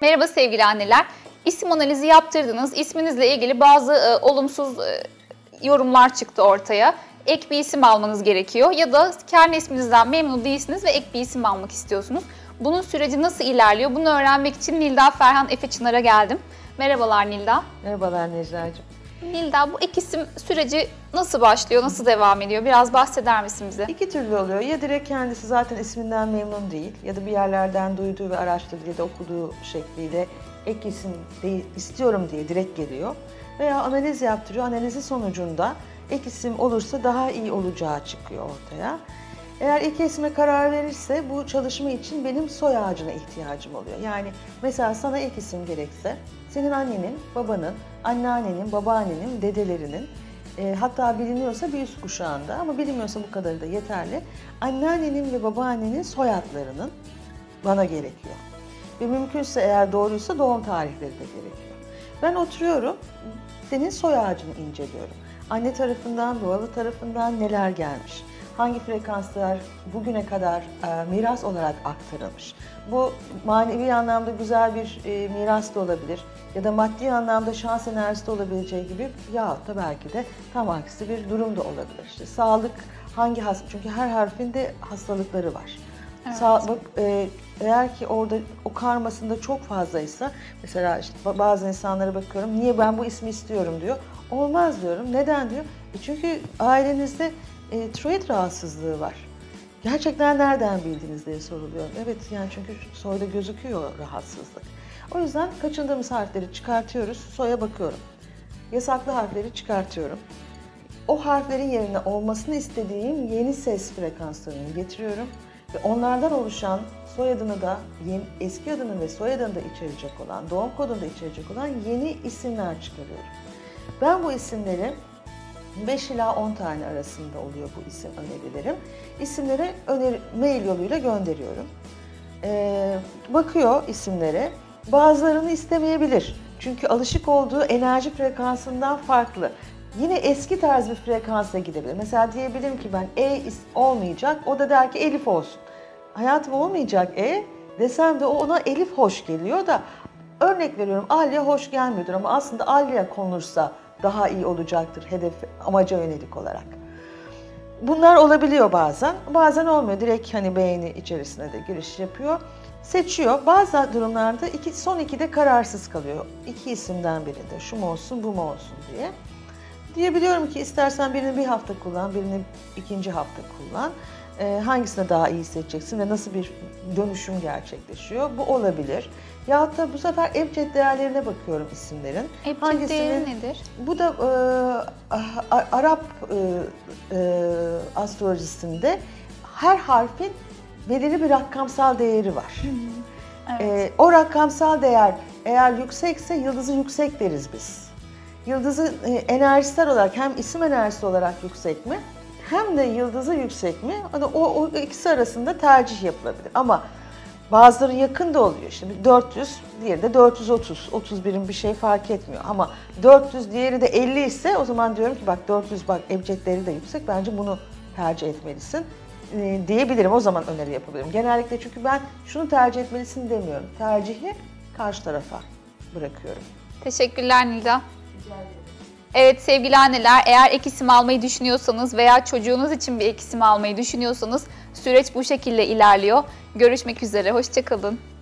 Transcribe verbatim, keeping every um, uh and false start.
Merhaba sevgili anneler. İsim analizi yaptırdınız. İsminizle ilgili bazı e, olumsuz e, yorumlar çıktı ortaya. Ek bir isim almanız gerekiyor ya da kendi isminizden memnun değilsiniz ve ek bir isim almak istiyorsunuz. Bunun süreci nasıl ilerliyor? Bunu öğrenmek için Nilda Ferhan Efe Çınar'a geldim. Merhabalar Nilda. Merhabalar Necla'cığım. Nilda, bu ek isim süreci nasıl başlıyor, nasıl devam ediyor? Biraz bahseder misin bize? İki türlü oluyor. Ya direkt kendisi zaten isminden memnun değil ya da bir yerlerden duyduğu ve araştırdığı ya da okuduğu şekliyle ek isim değil, istiyorum diye direkt geliyor. Veya analiz yaptırıyor. Analizin sonucunda ek isim olursa daha iyi olacağı çıkıyor ortaya. Eğer iki isme karar verirse bu çalışma için benim soy ağacına ihtiyacım oluyor. Yani mesela sana ek isim gerekse senin annenin, babanın, anneannenin, babaannenin, dedelerinin e, hatta biliniyorsa bir üst kuşağında ama bilinmiyorsa bu kadarı da yeterli. Anneannenin ve babaannenin soyadlarının bana gerekiyor. Ve mümkünse eğer doğruysa doğum tarihleri de gerekiyor. Ben oturuyorum, senin soy ağacını inceliyorum. Anne tarafından, baba tarafından neler gelmiş? Hangi frekanslar bugüne kadar e, miras olarak aktarılmış? Bu manevi anlamda güzel bir e, miras da olabilir ya da maddi anlamda şans enerjisi de olabileceği gibi yahut da belki de tam aksi bir durum da olabilir. İşte sağlık hangi has çünkü her harfin de hastalıkları var. Evet. Sağ, bak, e, eğer ki orada o karmasında çok fazlaysa mesela işte bazı insanlara bakıyorum niye ben bu ismi istiyorum diyor. Olmaz diyorum. Neden diyor? E çünkü ailenizde E, tiroid rahatsızlığı var. Gerçekten nereden bildiniz diye soruluyor. Evet yani çünkü soyda gözüküyor rahatsızlık. O yüzden kaçındığımız harfleri çıkartıyoruz, soya bakıyorum. Yasaklı harfleri çıkartıyorum. O harflerin yerine olmasını istediğim yeni ses frekanslarını getiriyorum. Ve onlardan oluşan soyadını da, yeni, eski adını ve soyadını da içerecek olan, doğum kodunu da içerecek olan yeni isimler çıkarıyorum. Ben bu isimleri beş ila on tane arasında oluyor bu isim önerilerim. İsimleri öneri, mail yoluyla gönderiyorum. Ee, bakıyor isimlere. Bazılarını istemeyebilir. Çünkü alışık olduğu enerji frekansından farklı. Yine eski tarz bir frekansa gidebilir. Mesela diyebilirim ki ben E olmayacak. O da der ki Elif olsun. Hayatım olmayacak E desem de ona Elif hoş geliyor da örnek veriyorum Alya hoş gelmiyordur ama aslında Alya konulursa daha iyi olacaktır hedef amaca yönelik olarak. Bunlar olabiliyor bazen. Bazen olmuyor. Direkt hani beyni içerisine de giriş yapıyor. Seçiyor. Bazı durumlarda iki, son ikide kararsız kalıyor. İki isimden birinde şu mu olsun bu mu olsun diye. Diyebiliyorum ki istersen birini bir hafta kullan, birini ikinci hafta kullan. Ee, hangisine daha iyi seçeceksin ve nasıl bir dönüşüm gerçekleşiyor? Bu olabilir. Ya da bu sefer ebced değerlerine bakıyorum isimlerin. Ebced değeri nedir? Bu da e, Arap e, e, astrolojisinde her harfin belirli bir rakamsal değeri var. Hı hı. Evet. E, o rakamsal değer eğer yüksekse yıldızı yüksek deriz biz. Yıldızı e, enerjisel olarak hem isim enerjisi olarak yüksek mi hem de yıldızı yüksek mi? Hani o, o ikisi arasında tercih yapılabilir. Ama bazıları yakın da oluyor. Şimdi dört yüz, diğeri de dört yüz otuz. otuz birin bir şey fark etmiyor. Ama dört yüz, diğeri de elli ise o zaman diyorum ki bak dört yüz bak ebcedleri de yüksek. Bence bunu tercih etmelisin e, diyebilirim. O zaman öneri yapabilirim. Genellikle çünkü ben şunu tercih etmelisin demiyorum. Tercihi karşı tarafa bırakıyorum. Teşekkürler Nilda. Rica ederim. Evet sevgili anneler, eğer ek isim almayı düşünüyorsanız veya çocuğunuz için bir ek isim almayı düşünüyorsanız süreç bu şekilde ilerliyor. Görüşmek üzere, hoşça kalın.